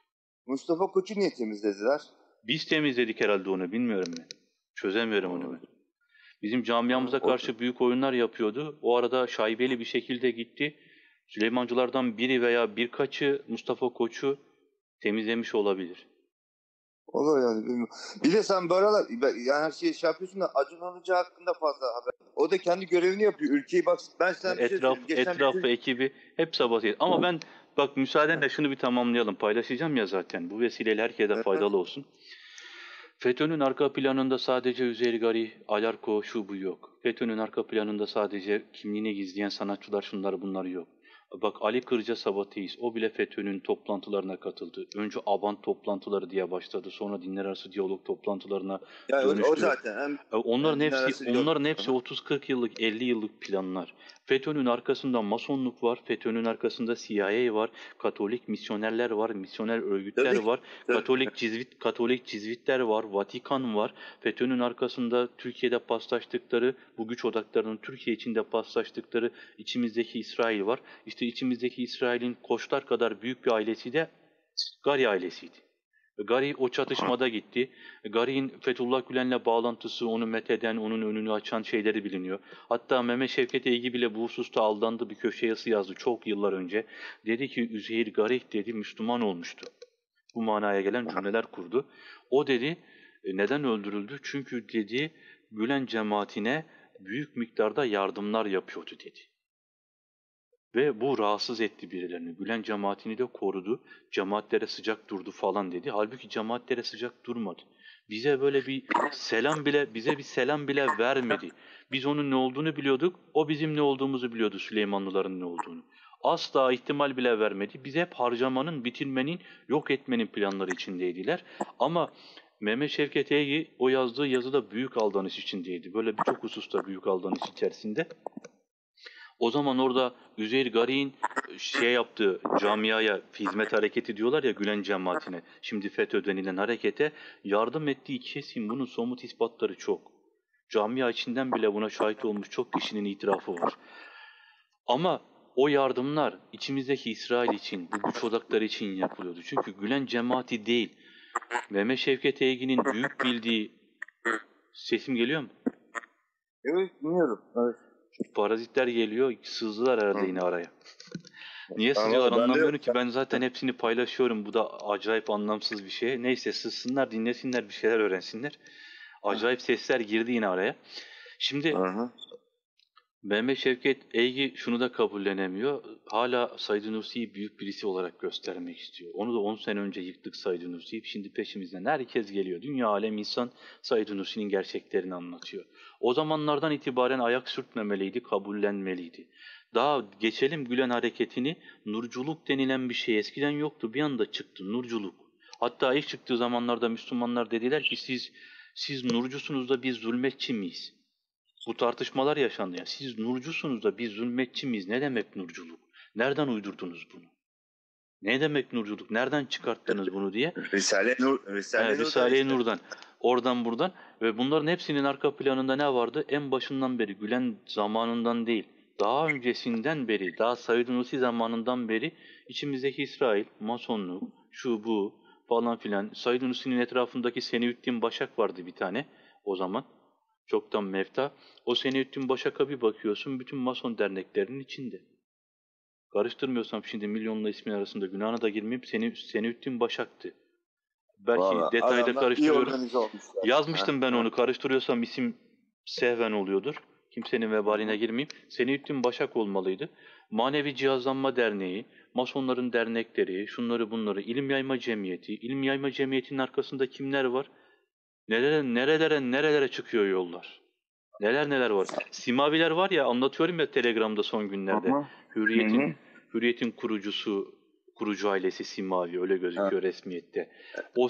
S2: Mustafa Koç'u niye temizlediler?
S1: Biz temizledik herhalde onu, bilmiyorum ben. Çözemiyorum onu ben. Bizim camiamıza karşı büyük oyunlar yapıyordu. O arada şaibeli bir şekilde gitti. Süleymancılardan biri veya birkaçı Mustafa Koç'u temizlemiş olabilir.
S2: Olur yani bilmiyorum. Bir de sen böyle yani her şeyi şey yapıyorsun da Acun Ilıcalı hakkında fazla haber. O da kendi görevini yapıyor. Ülkeyi bak ben sana bir şey söyleyeyim. Geçen bir
S1: Etrafı, ekibi hep sabote. Ama ben bak müsaadenle şunu bir tamamlayalım. Paylaşacağım ya zaten. Bu vesileyle herkese
S2: Evet.
S1: faydalı olsun. FETÖ'nün arka planında sadece Üzeyir Gari, Alarko, şu bu yok. FETÖ'nün arka planında sadece kimliğini gizleyen sanatçılar, şunlar bunlar yok. Bak Ali Kırca Sabateist, o bile FETÖ'nün toplantılarına katıldı. Önce Abant toplantıları diye başladı, sonra dinler arası diyalog toplantılarına
S2: Ya o
S1: dönüştü.
S2: zaten hem
S1: Onların
S2: dinler
S1: hepsi
S2: arası diyalog.
S1: onların hepsi 30-40 yıllık, 50 yıllık planlar. FETÖ'nün arkasında masonluk var, FETÖ'nün arkasında CIA var, Katolik misyonerler var, misyoner örgütler
S2: Tabii ki.
S1: var, Katolik Cizvitler var, Vatikan var. FETÖ'nün arkasında Türkiye'de paslaştıkları, bu güç odaklarının Türkiye içinde paslaştıkları içimizdeki İsrail var. İşte içimizdeki İsrail'in Koçlar kadar büyük bir ailesi de Gari ailesiydi. Gari o çatışmada gitti. Gari'nin Fethullah Gülen'le bağlantısı, onu metheden, onun önünü açan şeyleri biliniyor. Hatta Mehmet Şevket Eygi bile bu hususta aldandı, bir köşe yazısı yazdı çok yıllar önce. Dedi ki Üzeyir Garih dedi Müslüman olmuştu. Bu manaya gelen cümleler kurdu. O dedi neden öldürüldü? Çünkü dedi Gülen cemaatine büyük miktarda yardımlar yapıyordu dedi. Ve bu rahatsız etti birilerini. Gülen cemaatini de korudu. Cemaatlere sıcak durdu falan dedi. Halbuki cemaatlere sıcak durmadı. Bize böyle bir bize bir selam bile vermedi. Biz onun ne olduğunu biliyorduk. O bizim ne olduğumuzu biliyordu, Süleymanlıların ne olduğunu. Asla ihtimal bile vermedi. Biz hep harcamanın, bitirmenin, yok etmenin planları içindeydiler. Ama Mehmet Şevket Eygi o yazdığı yazıda büyük aldanış içindeydi. Böyle birçok hususta büyük aldanış içerisinde. O zaman orada Üzeyir Gari'nin şey yaptığı camiaya hizmet hareketi diyorlar ya, Gülen cemaatine. Şimdi FETÖ denilen harekete yardım ettiği kesin, bunun somut ispatları çok. Camia içinden bile buna şahit olmuş çok kişinin itirafı var. Ama o yardımlar içimizdeki İsrail için, bu güç odakları için yapılıyordu. Çünkü Gülen cemaati değil, Mehmet Şevket Eygi'nin büyük bildiği, sesim geliyor mu?
S2: Evet bilmiyorum. Evet.
S1: Parazitler geliyor, sızdılar herhalde yine araya. Niye sızıyorlar
S2: Ben de
S1: anlamıyorum ki, ben zaten hepsini paylaşıyorum. Bu da acayip anlamsız bir şey. Neyse sızsınlar, dinlesinler, bir şeyler öğrensinler. Acayip sesler girdi yine araya. Şimdi
S2: Aha.
S1: Mehmet Şevket Eygi şunu da kabullenemiyor. Hala Said Nursi'yi büyük birisi olarak göstermek istiyor. Onu da 10 sene önce yıktık Said Nursi'yi. Şimdi peşimizden herkes geliyor. Dünya alem insan Said Nursi'nin gerçeklerini anlatıyor. O zamanlardan itibaren ayak sürtmemeliydi, kabullenmeliydi. Daha geçelim Gülen hareketini, nurculuk denilen bir şey eskiden yoktu. Bir anda çıktı nurculuk. Hatta ilk çıktığı zamanlarda Müslümanlar dediler ki siz nurcusunuz da biz zulmetçi miyiz? Bu tartışmalar yaşandı. Yani siz nurcusunuz da biz zulmetçi miyiz? Ne demek nurculuk? Nereden uydurdunuz bunu? Ne demek nurculuk? Nereden çıkarttınız bunu diye.
S2: Risale-i Nur'dan
S1: Risale-i
S2: işte.
S1: Nur'dan, oradan buradan, ve bunların hepsinin arka planında ne vardı? En başından beri, Gülen zamanından değil, daha öncesinden beri, daha Said Nursi zamanından beri içimizdeki İsrail, Masonluk, şu bu falan filan. Said Nursi'nin etrafındaki Seniüddin Başak vardı bir tane o zaman. Çoktan mefta. O Seniüddin Başak'a bir bakıyorsun, bütün Mason derneklerinin içinde. Karıştırmıyorsam şimdi milyonla ismin arasında günahına da girmeyeyim, Seniüddin Başak'tı. Belki
S2: Valla
S1: detayda
S2: adamlar iyi
S1: karıştırıyorum.
S2: organize olmuşlar.
S1: Yazmıştım ben
S2: Ha.
S1: onu. Karıştırıyorsam isim sehven oluyordur. Kimsenin vebaline girmeyeyim. Seniüddin Başak olmalıydı. Manevi Cihazlanma Derneği, Masonların dernekleri, şunları bunları, İlim Yayma Cemiyeti. İlim Yayma Cemiyeti'nin arkasında kimler var? Nerelere çıkıyor yollar. Neler var. Simaviler var ya, anlatıyorum ya Telegram'da son günlerde.
S2: Hı hı.
S1: Hürriyet'in kurucu ailesi Simavi, öyle gözüküyor resmiyette. O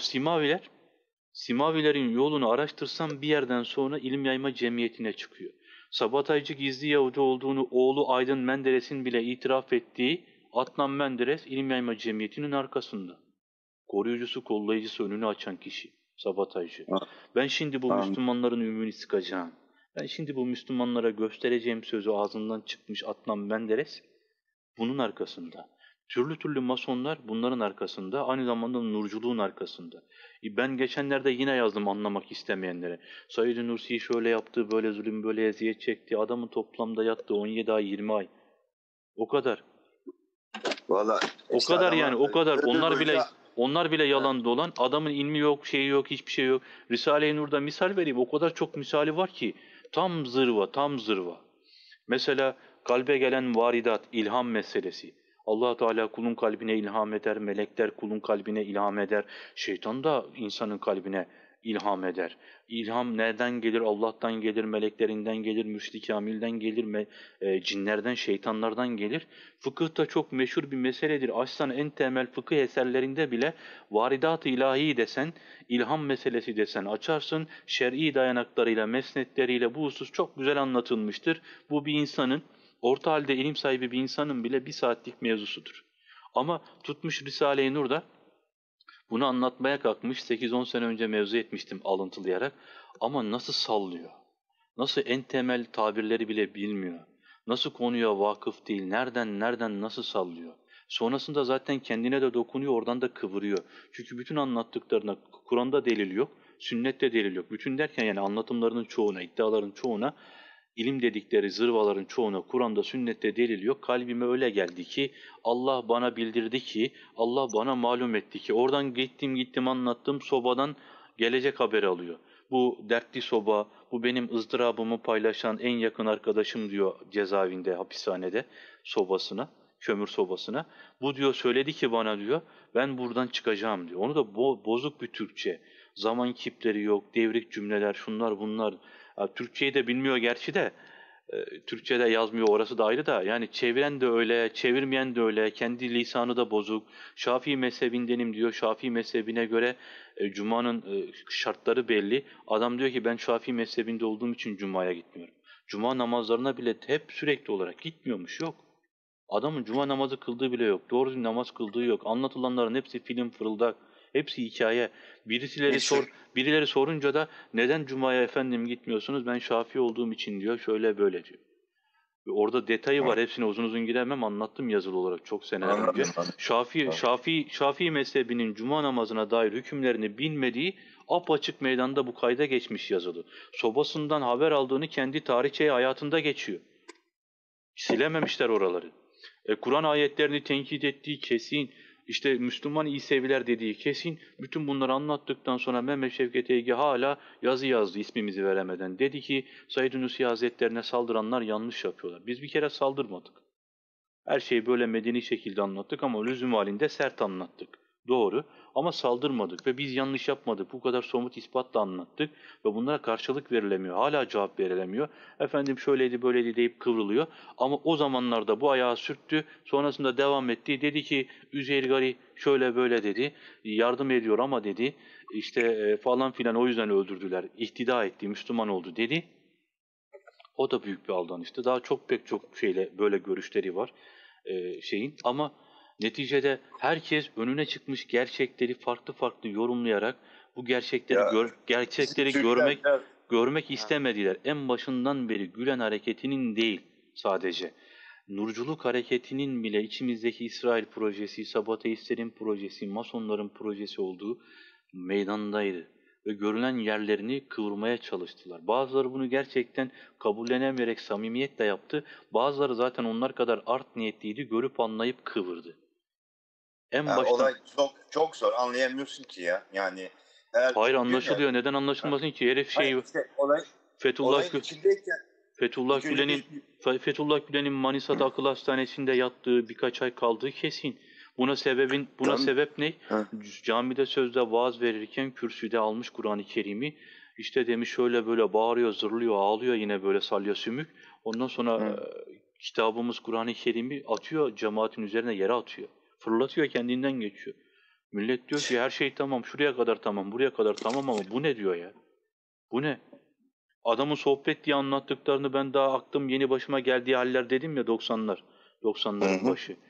S1: Simavilerin yolunu araştırsam bir yerden sonra İlim Yayma Cemiyeti'ne çıkıyor. Sabataycı gizli Yahudi olduğunu oğlu Aydın Menderes'in bile itiraf ettiği Adnan Menderes İlim Yayma Cemiyeti'nin arkasında. Koruyucusu, kollayıcısı, önünü açan kişi. Sabataycı. Ben şimdi bu Müslümanların ümüğünü sıkacağım. Ben şimdi bu Müslümanlara göstereceğim sözü ağzından çıkmış Adnan Menderes bunun arkasında. Türlü türlü masonlar bunların arkasında, aynı zamanda nurculuğun arkasında. Ben geçenlerde yine yazdım anlamak istemeyenlere. Said Nursi şöyle yaptı, böyle zulüm, böyle eziyet çekti. Adamın toplamda yattığı 17 ay, 20 ay. O kadar.
S2: Valla
S1: O
S2: işte
S1: kadar
S2: adama
S1: yani, o kadar.
S2: ömür boyunca
S1: Onlar bile
S2: ha,
S1: yalan dolan. Adamın ilmi yok, şeyi yok, hiçbir şey yok. Risale-i Nur'da misal vereyim. O kadar çok misali var ki. Tam zırva, tam zırva. Mesela kalbe gelen varidat, ilham meselesi. Allah Teala kulun kalbine ilham eder, melekler kulun kalbine ilham eder, şeytan da insanın kalbine ilham eder. İlham nereden gelir? Allah'tan gelir, meleklerinden gelir, müşrik kamilden gelir, cinlerden, şeytanlardan gelir. Fıkıhta çok meşhur bir meseledir. Aslan en temel fıkıh eserlerinde bile varidat-ı ilahi desen, ilham meselesi desen açarsın, şer'i dayanaklarıyla, mesnetleriyle bu husus çok güzel anlatılmıştır. Bu bir insanın, orta halde ilim sahibi bir insanın bile bir saatlik mevzusudur. Ama tutmuş Risale-i Nur'da bunu anlatmaya kalkmış, 8-10 sene önce mevzu etmiştim alıntılayarak. Ama nasıl sallıyor? Nasıl en temel tabirleri bile bilmiyor? Nasıl konuya vakıf değil? Nereden nasıl sallıyor? Sonrasında zaten kendine de dokunuyor, oradan da kıvırıyor. Çünkü bütün anlattıklarına Kur'an'da delil yok, sünnette delil yok. Bütün derken yani anlatımlarının çoğuna, iddiaların çoğuna, ilim dedikleri zırvaların çoğuna Kur'an'da, sünnette delil yok. Kalbime öyle geldi ki, Allah bana bildirdi ki, Allah bana malum etti ki. Oradan gittim anlattım, sobadan gelecek haberi alıyor. Bu dertli soba, bu benim ızdırabımı paylaşan en yakın arkadaşım diyor cezaevinde, hapishanede sobasına, kömür sobasına. Bu diyor söyledi ki bana diyor, ben buradan çıkacağım diyor. Onu da bozuk bir Türkçe. Zaman kipleri yok, devrik cümleler, şunlar bunlar. Ya, Türkçeyi de bilmiyor gerçi de, Türkçe'de yazmıyor orası da ayrı da. Yani çeviren de öyle, çevirmeyen de öyle, kendi lisanı da bozuk. Şafii mezhebindenim diyor, Şafii mezhebine göre Cuma'nın şartları belli. Adam diyor ki ben Şafii mezhebinde olduğum için Cuma'ya gitmiyorum. Cuma namazlarına bile hep sürekli olarak gitmiyormuş, yok. Adamın cuma namazı kıldığı bile yok. Doğru düzgün namaz kıldığı yok. Anlatılanların hepsi film, fırıldak. Hepsi hikaye. Birisileri
S2: hiç
S1: birileri sorunca da neden cumaya efendim gitmiyorsunuz? Ben Şafii olduğum için diyor. Şöyle böyle diyor. Ve orada detayı var. Hepsine uzun uzun giremem. Anlattım yazılı olarak çok seneler önce.
S2: anladım.
S1: Şafii mezhebinin cuma namazına dair hükümlerini bilmediği apaçık meydanda bu kayda geçmiş yazılı. Sobasından haber aldığını kendi tarihçe hayatında geçiyor. Silememişler oraları. Kur'an ayetlerini tenkit ettiği kesin, işte Müslüman İseviler dediği kesin, bütün bunları anlattıktan sonra Mehmet Şevket Ege hala yazı yazdı ismimizi veremeden. Dedi ki Said Nursi Hazretlerine saldıranlar yanlış yapıyorlar. Biz bir kere saldırmadık. Her şeyi böyle medeni şekilde anlattık ama lüzum halinde sert anlattık. Doğru ama saldırmadık ve biz yanlış yapmadık. Bu kadar somut ispatla anlattık ve bunlara karşılık verilemiyor. Hala cevap verilemiyor. Efendim şöyleydi böyleydi deyip kıvrılıyor. Ama o zamanlarda bu ayağı sürttü. Sonrasında devam etti. Dedi ki Üzeyir Gari şöyle böyle dedi. Yardım ediyor ama dedi. İşte falan filan o yüzden öldürdüler. İhtida etti, Müslüman oldu dedi. O da büyük bir aldanıştı. Daha pek çok şeyle böyle görüşleri var şeyin. Ama neticede herkes önüne çıkmış gerçekleri farklı farklı yorumlayarak bu gerçekleri
S2: Ya bizim
S1: gerçekleri
S2: Türkler biraz
S1: görmek
S2: ha,
S1: istemediler. En başından beri Gülen hareketinin değil sadece. Nurculuk hareketinin bile içimizdeki İsrail projesi, Sabateistlerin projesi, Masonların projesi olduğu meydandaydı ve görülen yerlerini kıvırmaya çalıştılar. Bazıları bunu gerçekten kabullenemeyerek samimiyetle yaptı. Bazıları zaten onlar kadar art niyetliydi, görüp anlayıp kıvırdı. En
S2: yani
S1: baştan
S2: olay çok çok zor, anlayamıyorsun ki ya. Yani eğer
S1: hayır
S2: bugün yani
S1: anlaşılıyor. Neden
S2: ha,
S1: anlaşılmasın ki? Herif
S2: hayır
S1: şey
S2: işte
S1: Fethullah
S2: olayın içindeyken
S1: Fethullah
S2: ilk önce
S1: Gülen'in Fethullah Gülen'in Manisa'da akıl hastanesinde yattığı, birkaç ay kaldığı kesin. Buna
S2: tamam.
S1: sebep ne?
S2: Ha,
S1: Camide sözde vaaz verirken kürsüde almış Kur'an-ı Kerim'i. İşte demiş şöyle böyle bağırıyor, zırlıyor, ağlıyor yine böyle salya sümük. Ondan sonra
S2: hı.
S1: kitabımız Kur'an-ı Kerim'i atıyor, cemaatin üzerine yere atıyor. Fırlatıyor, kendinden geçiyor. Millet diyor ki her şey tamam, şuraya kadar tamam, buraya kadar tamam ama bu ne diyor ya? Bu ne? Adamın sohbet diye anlattıklarını ben daha aklım yeni başıma geldiği haller dedim ya 90'lar.
S2: Hı
S1: 90'ların
S2: hı.
S1: başı.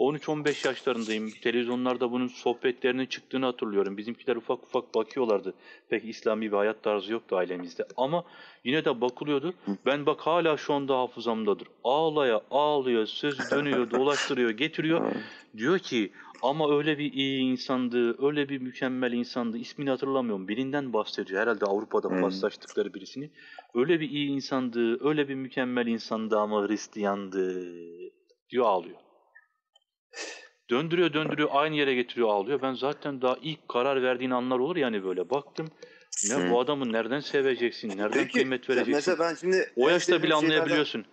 S1: 13-15 yaşlarındayım. Televizyonlarda bunun sohbetlerinin çıktığını hatırlıyorum. Bizimkiler ufak ufak bakıyorlardı. Pek İslami bir hayat tarzı yoktu ailemizde. Ama yine de bakılıyordu. Ben bak hala şu anda hafızamdadır. Ağlaya ağlıyor, sözü dönüyor, dolaştırıyor, getiriyor. Diyor ki ama öyle bir iyi insandı, öyle bir mükemmel insandı. İsmini hatırlamıyorum. Birinden bahsediyor. Herhalde Avrupa'da paslaştıkları birisini. Öyle bir iyi insandı, öyle bir mükemmel insandı ama Hristiyandı diyor, ağlıyor. Döndürüyor döndürüyor aynı yere getiriyor, ağlıyor. Ben zaten daha ilk karar verdiğin anlar olur yani böyle. Baktım ne bu adamı nereden seveceksin, nereden
S2: Peki
S1: kıymet vereceksin.
S2: mesela ben şimdi
S1: O
S2: en
S1: yaşta bile
S2: sevdiğim şeylerden-
S1: anlayabiliyorsun.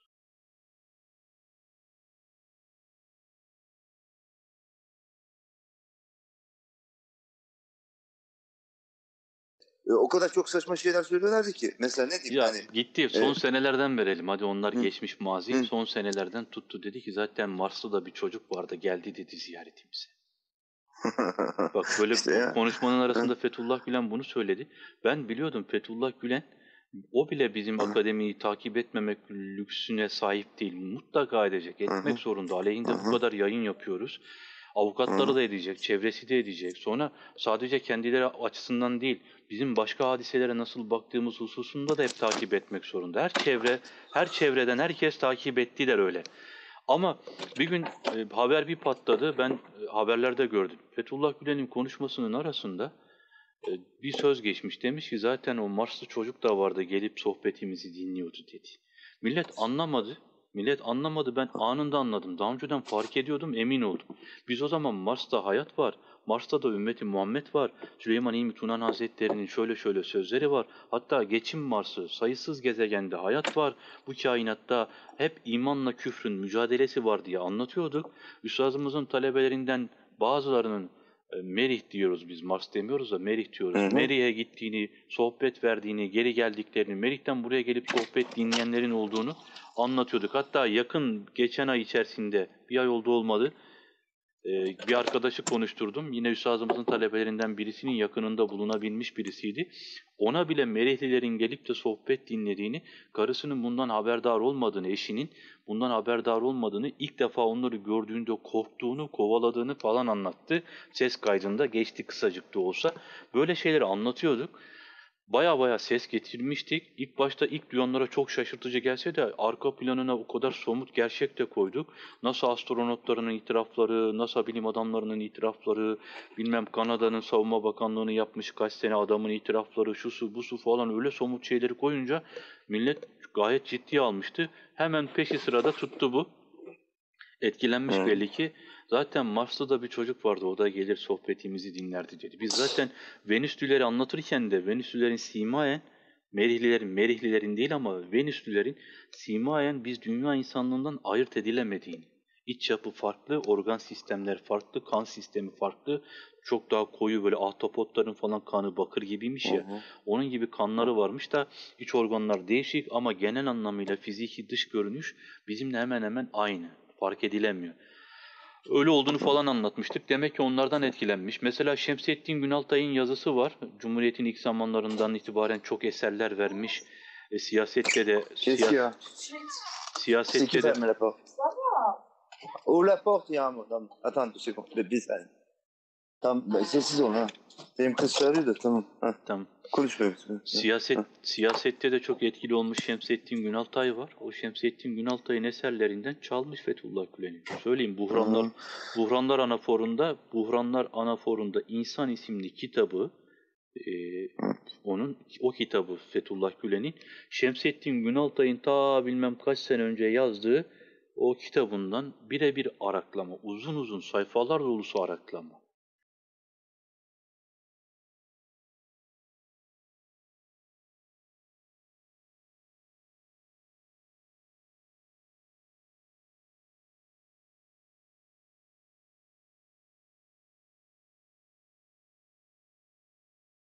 S2: O kadar çok saçma şeyler söylüyorlardı ki. Mesela ne diyeyim
S1: Ya
S2: hani
S1: gitti son senelerden verelim, hadi onlar geçmiş mazi.
S2: Hı.
S1: Son senelerden tuttu, dedi ki zaten Mars'ta da bir çocuk vardı, geldi dedi ziyaretimize. Bak böyle
S2: İşte ya.
S1: konuşmanın arasında Fethullah Gülen bunu söyledi. Ben biliyordum Fethullah Gülen, o bile bizim akademiyi takip etmemek lüksüne sahip değil. Mutlaka edecek, etmek zorunda. Aleyhinde bu kadar yayın yapıyoruz. Avukatları da edecek, çevresi de edecek. Sonra sadece kendileri açısından değil, bizim başka hadiselere nasıl baktığımız hususunda da hep takip etmek zorunda. Her çevreden herkes takip ettiler öyle. Ama bir gün haber bir patladı. Ben haberlerde gördüm. Fethullah Gülen'in konuşmasının arasında bir söz geçmiş. Demiş ki zaten o Marslı çocuk da vardı, gelip sohbetimizi dinliyordu dedi. Millet anlamadı. Millet anlamadı. Ben anında anladım. Daha önceden fark ediyordum, emin oldum. Biz o zaman Mars'ta hayat var. Mars'ta da ümmeti Muhammed var. Süleyman İlmi Tunan Hazretleri'nin şöyle şöyle sözleri var. Hatta geçim Mars'ı, sayısız gezegende hayat var. Bu kainatta hep imanla küfrün mücadelesi var diye anlatıyorduk. Üstazımızın talebelerinden bazılarının Merih diyoruz biz, Mars demiyoruz da Merih diyoruz. Merih'e gittiğini, sohbet verdiğini, geri geldiklerini, Merih'ten buraya gelip sohbet dinleyenlerin olduğunu anlatıyorduk. Hatta yakın geçen ay içerisinde, bir ay oldu olmadı, bir arkadaşı konuşturdum. Yine üstazımızın talebelerinden birisinin yakınında bulunabilmiş birisiydi. Ona bile Merihlilerin gelip de sohbet dinlediğini, karısının bundan haberdar olmadığını, eşinin bundan haberdar olmadığını, ilk defa onları gördüğünde korktuğunu, kovaladığını falan anlattı. Ses kaydında geçti, kısacık da olsa. Böyle şeyleri anlatıyorduk. Baya ses getirmiştik. İlk başta ilk duyanlara çok şaşırtıcı gelse de arka planına o kadar somut gerçek de koyduk. NASA astronotlarının itirafları, NASA bilim adamlarının itirafları, bilmem Kanada'nın Savunma Bakanlığı'nı yapmış kaç sene adamın itirafları, şusu busu falan, öyle somut şeyleri koyunca millet gayet ciddiye almıştı. Hemen peşi sırada tuttu bu. Etkilenmiş belli ki. Zaten Mars'ta da bir çocuk vardı, o da gelir sohbetimizi dinlerdi dedi. Biz zaten Venüslüleri anlatırken de Venüslülerin simayen, Merihlilerin değil ama Venüslülerin simayen biz dünya insanlığından ayırt edilemediğini, iç yapı farklı, organ sistemler farklı, kan sistemi farklı, çok daha koyu, böyle ahtapotların falan kanı bakır gibiymiş ya, onun gibi kanları varmış da iç organlar değişik ama genel anlamıyla fiziki dış görünüş bizimle hemen hemen aynı, fark edilemiyor. Öyle olduğunu falan anlatmıştık. Demek ki onlardan etkilenmiş. Mesela Şemsettin Günaltay'ın yazısı var. Cumhuriyet'in ilk zamanlarından itibaren çok eserler vermiş. Siyasette de
S2: Qu'est-ce qu'il y a? C'est qui
S1: siyasette de
S2: ferme la porte? Ouvre la porte Yağmur. Tamam. Attends 2 secondes. Bir saniye. Tamam sessiz olun ha. Benim kız çağırıyor da tamam. Ha.
S1: tam
S2: Konuşmuyor.
S1: siyasette de çok etkili olmuş Şemsettin Günaltay var. O Şemsettin Günaltay'ın eserlerinden çalmış Fethullah Gülen'i. Söyleyeyim, Buhranlar Anaforunda İnsan isimli kitabı, o kitabı Fethullah Gülen'in Şemsettin Günaltay'ın ta bilmem kaç sene önce yazdığı o kitabından birebir araklama, uzun sayfalar dolusu araklama.